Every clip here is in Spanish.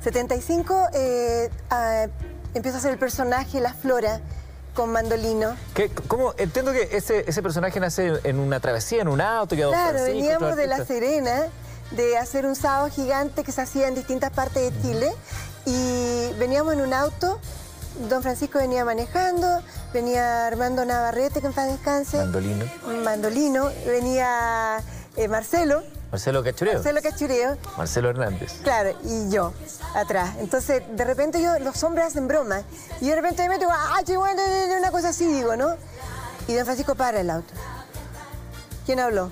75 empiezo a hacer el personaje, la Flora, con Mandolino. ¿Cómo? Entiendo que ese personaje nace en una travesía, en un auto. Claro, veníamos de La Serena, de hacer un sábado gigante que se hacía en distintas partes de Chile, y veníamos en un auto. Don Francisco venía manejando, venía Armando Navarrete, que en paz descanse. Mandolino. Mandolino, venía Marcelo. Marcelo Cachureo. Marcelo Cachureo. Marcelo Hernández. Claro, y yo, atrás. Entonces, de repente los hombres hacen broma. Y de repente me digo, bueno, una cosa así, digo, ¿no? Y don Francisco para el auto. ¿Quién habló?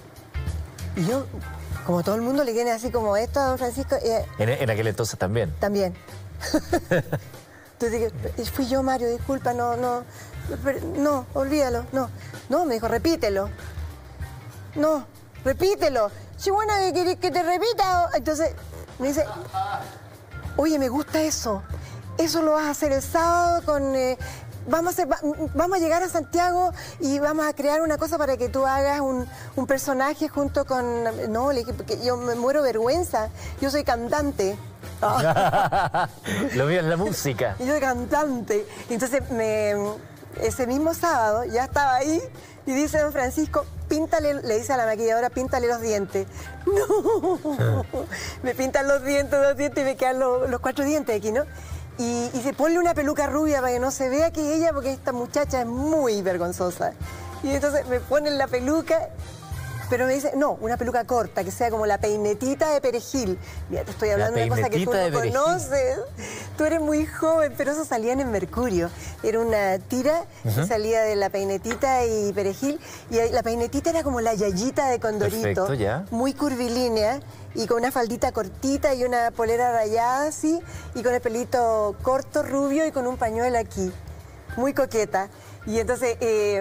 Y yo, como todo el mundo le viene así como esto a don Francisco. En aquel entonces también. También. Entonces dije, fui yo, Mario, disculpa, no, olvídalo, no, me dijo, repítelo. No, repítelo. Si bueno, que te repita. Entonces me dice, oye, me gusta eso. Eso lo vas a hacer el sábado con... vamos a llegar a Santiago y vamos a crear una cosa para que tú hagas un personaje junto con... No, le dije, porque yo me muero de vergüenza. Yo soy cantante. Lo mío es la música. Yo soy cantante. Entonces, ese mismo sábado ya estaba ahí y dice don Francisco, píntale, le dice a la maquilladora, píntale los dientes. No, me pintan los dientes y me quedan los 4 dientes aquí, ¿no? Y dice, ponle una peluca rubia para que no se vea que es ella, porque esta muchacha es muy vergonzosa. Y entonces me ponen la peluca, pero me dice, no, una peluca corta, que sea como la peinetita de perejil. Mira, te estoy hablando de una cosa que tú no conoces. Tú eres muy joven, pero eso salía en el Mercurio. Era una tira que salía de la peinetita y perejil. Y la peinetita era como la yayita de Condorito. Perfecto, ya. Muy curvilínea y con una faldita cortita y una polera rayada así. Y con el pelito corto, rubio y con un pañuelo aquí. Muy coqueta. Y entonces,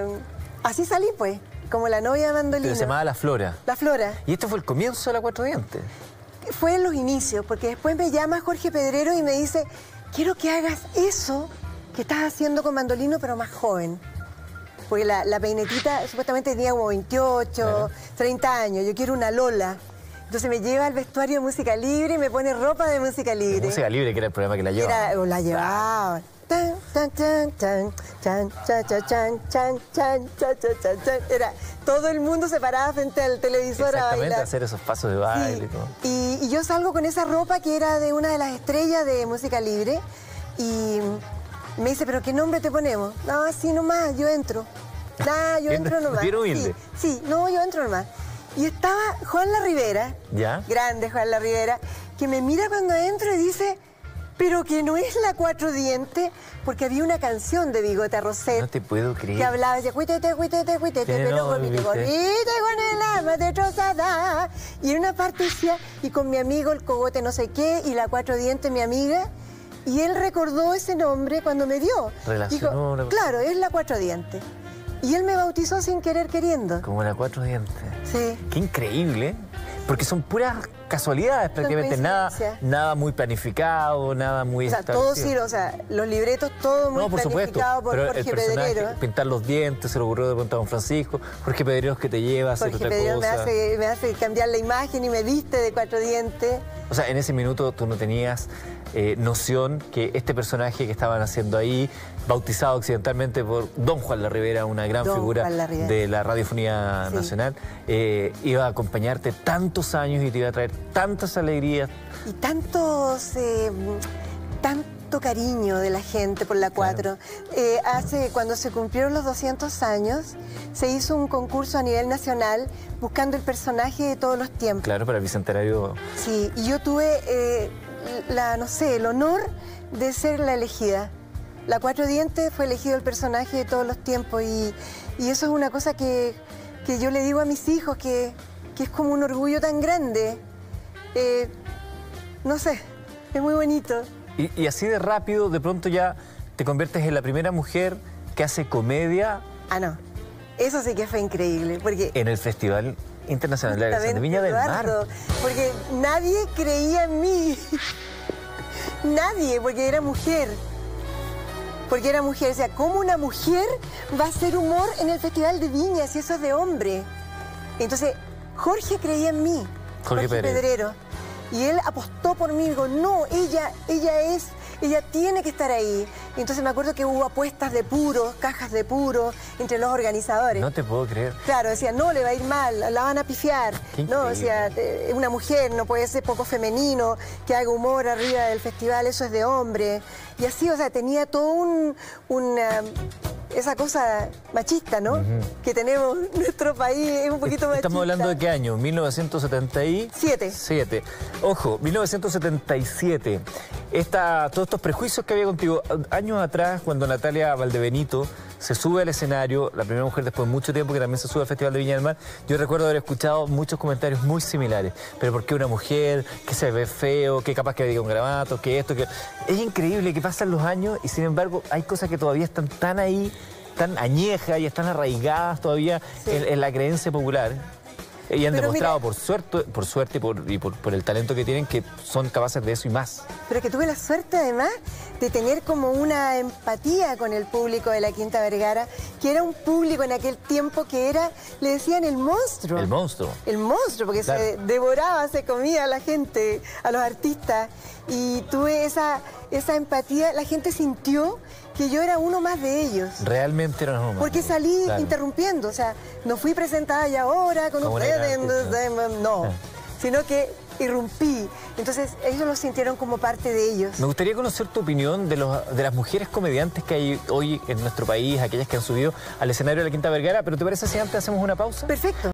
así salí, pues. Como la novia de Mandolino. Pero se llamaba La Flora. La Flora. ¿Y esto fue el comienzo de La Cuatro Dientes? Fue en los inicios, porque después me llama Jorge Pedrero y me dice, quiero que hagas eso que estás haciendo con Mandolino, pero más joven. Porque la peinetita supuestamente tenía como 28, 30 años. Yo quiero una Lola. Entonces me lleva al vestuario de Música Libre y me pone ropa de Música Libre. Música Libre, que era el programa que la llevaba. La llevaba. Tan, tan, tan, tan, chan, chan, chan, chan, chan, chan, chan, chan, chan. Era, todo el mundo se paraba frente al televisor a bailar. A hacer esos pasos de baile y todo. Y yo salgo con esa ropa que era de una de las estrellas de Música Libre y me dice, ¿pero qué nombre te ponemos? No, así nomás, yo entro. Nah, yo entro nomás. Bien humilde. Sí, no, yo entro nomás. Y estaba Juan Larribera, grande Juan Larribera, que me mira cuando entro y dice... Pero que no es la Cuatro Dientes, porque había una canción de Bigote Roset. No te puedo creer. Que hablaba, decía, cuítete, pero con el alma destrozada. Y en una parte decía, y con mi amigo el cogote no sé qué, y la Cuatro Dientes, mi amiga. Y él recordó ese nombre cuando me vio. Relacionó. Dijo, claro, es la Cuatro Dientes. Y él me bautizó sin querer queriendo. Como la Cuatro Dientes. Sí. Qué increíble, porque son puras casualidades, prácticamente nada muy planificado, nada muy todo sí, los libretos, todo muy planificado por Jorge Pedrero. Pintar los dientes, se lo ocurrió de pronto a don Francisco. Jorge Pedrero es que te lleva a hacer otra cosa. Me hace cambiar la imagen y me viste de Cuatro Dientes. O sea, en ese minuto tú no tenías noción que este personaje que estaban haciendo ahí, bautizado accidentalmente por don Juan Larribera, una gran figura de la radiofonía nacional, iba a acompañarte tantos años y te iba a traer tantas alegrías. Y tanto cariño de la gente por la 4. Cuando se cumplieron los 200 años, se hizo un concurso a nivel nacional buscando el personaje de todos los tiempos. Claro, para el Bicentenario. Sí, y yo tuve el honor de ser la elegida. La Cuatro Dientes fue elegido el personaje de todos los tiempos y eso es una cosa que yo le digo a mis hijos, que es como un orgullo tan grande. No sé, es muy bonito. Y así de rápido, de pronto ya te conviertes en la primera mujer que hace comedia. Ah, no. Eso sí que fue increíble, porque... En el Festival Internacional de la Canción de Viña del Mar. Porque nadie creía en mí. Nadie, porque era mujer. Porque era mujer. O sea, ¿cómo una mujer va a hacer humor en el Festival de Viña si eso es de hombre? Entonces, Jorge creía en mí. Jorge Pedrero. Y él apostó por mí y dijo, no, ella tiene que estar ahí. Y entonces me acuerdo que hubo apuestas de puros, cajas de puros, entre los organizadores. No te puedo creer. Claro, decía, no, le va a ir mal, la van a pifiar. No, decía, una mujer no puede ser poco femenino, que haga humor arriba del festival, eso es de hombre. Y así, o sea, tenía todo esa cosa machista, ¿no? Que tenemos en nuestro país, es un poquito machista. ¿Estamos hablando de qué año? 1977. 7. Ojo, 1977. Todos estos prejuicios que había contigo. Años atrás, cuando Natalia Valdebenito se sube al escenario, la primera mujer después de mucho tiempo que también se sube al Festival de Viña del Mar, yo recuerdo haber escuchado muchos comentarios muy similares. Pero ¿por qué una mujer? ¿Que se ve feo? ¿Que capaz que diga un gramato? ¿Que esto? Que... Es increíble que pasan los años y sin embargo hay cosas que todavía están tan ahí, tan añejas y están arraigadas todavía en la creencia popular. Y han demostrado, mira, por suerte y por el talento que tienen, que son capaces de eso y más. Pero que tuve la suerte, además, de tener como una empatía con el público de la Quinta Vergara, que era un público en aquel tiempo que era, le decían el monstruo. El monstruo. El monstruo, porque claro, se devoraba, se comía a la gente, a los artistas. Y tuve esa empatía, la gente sintió que yo era uno más de ellos. Realmente era uno más. Porque salí interrumpiendo, o sea, no fui presentada y ahora con ustedes, no, sino que irrumpí. Entonces ellos lo sintieron como parte de ellos. Me gustaría conocer tu opinión de las mujeres comediantes que hay hoy en nuestro país, aquellas que han subido al escenario de la Quinta Vergara, pero ¿te parece si antes hacemos una pausa? Perfecto.